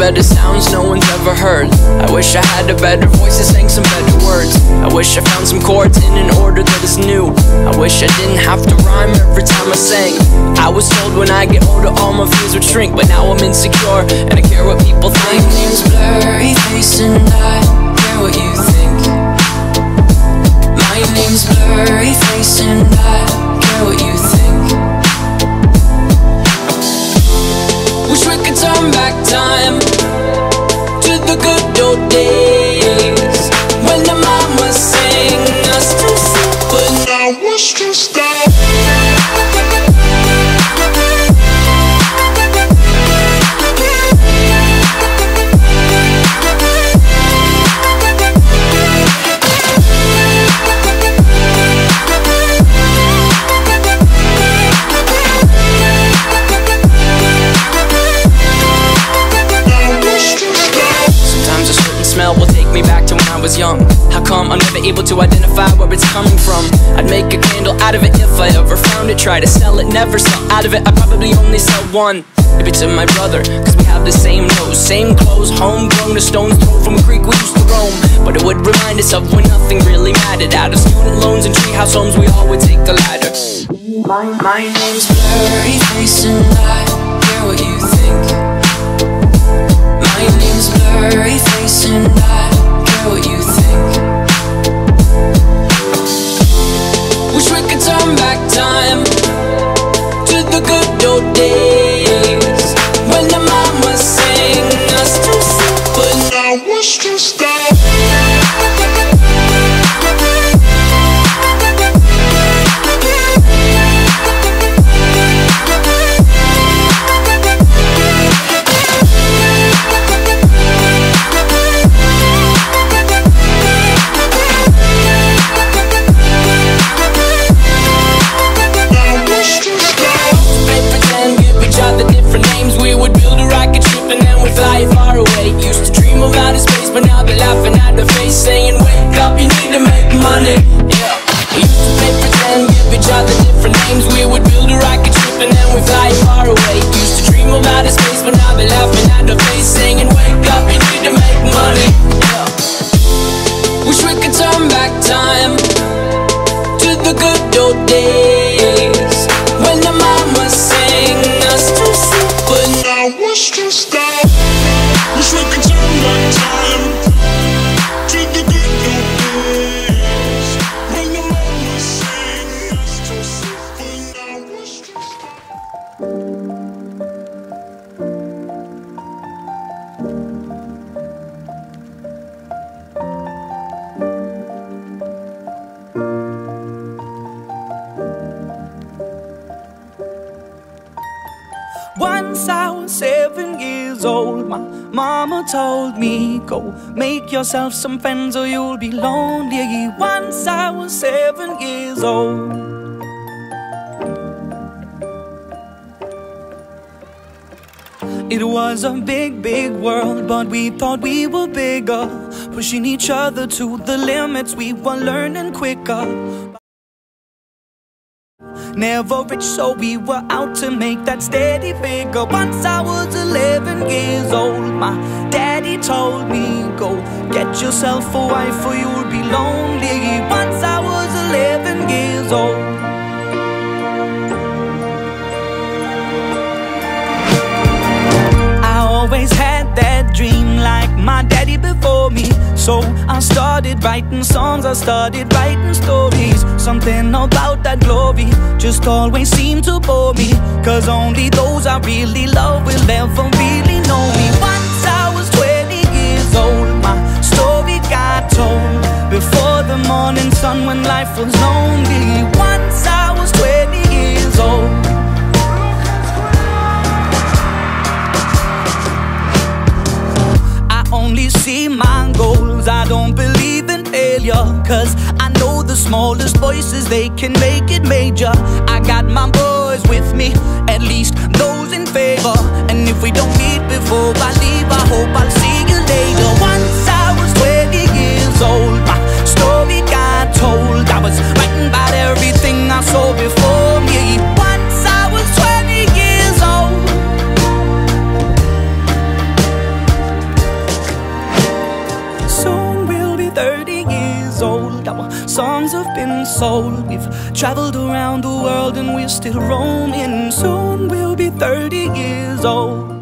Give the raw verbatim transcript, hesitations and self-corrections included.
better sounds no one's ever heard. I wish I had a better voice and sang some better words. I wish I found some chords in an order that is new. I wish I didn't have to rhyme every time I sang. I was told when I get older all my fears would shrink, but now I'm insecure and I care what people think. My name's Blurryface and I care what you think. My name's Blurryface and I care what you think. Wish we could turn back time to the good old days when the mama sang us to sleep, but now we're stressed out. Smell will take me back to when I was young. How come I'm never able to identify where it's coming from? I'd make a candle out of it if I ever found it. Try to sell it, never sell out of it. I probably only sell one. Maybe to my brother, cause we have the same nose, same clothes, homegrown, a stone's throw from a creek we used to roam. But it would remind us of when nothing really mattered. Out of student loans and treehouse homes, we all would take a ladder. My, my name's Blurryface and I care what you think. My name's Blurryface and I care what you think. Wish we could turn back time to the good old days when the mama sang us to sleep, but now we're stressed out. Far away, used to dream of outer space, but now they're laughing at the face, saying wake up, you need to make money. Yeah, we used to play pretend, give each other different names. We would build a rocket ship and then we fly far away. Used to dream of outer space, but now they're laughing at the face, saying wake up, you need to make money. Yeah, wish we could turn back time to the good old days when the mama sang us to sleep, but now we're stressed out. Wish we could turn back time to the good old days when the mama sang us to sleep, but now we're stressed Once I was seven years old, my mama told me, go make yourself some friends or you'll be lonely. Once I was seven years old. It was a big, big world, but we thought we were bigger, pushing each other to the limits, we were learning quicker. Never rich, so we were out to make that steady figure. Once I was eleven years old, my daddy told me, go get yourself a wife or you'll be lonely. Once I was eleven years old. I always had that dream like my daddy before me, so I started writing songs, I started writing stories. Something about that glory just always seemed to bore me, cause only those I really love will ever really know me. Once I was twenty years old, my story got told before the morning sun when life was lonely. Once I was twenty years old. Only see my goals, I don't believe in failure, cause I know the smallest voices, they can make it major. I got my boys with me, at least those in favor, and if we don't meet before I leave, I hope I'll see you later. Once I was twenty years old, my story got told. I was writing about everything I saw before me. Once I was twenty years old. years old. Our songs have been sold. We've traveled around the world and we're still roaming. Soon we'll be thirty years old.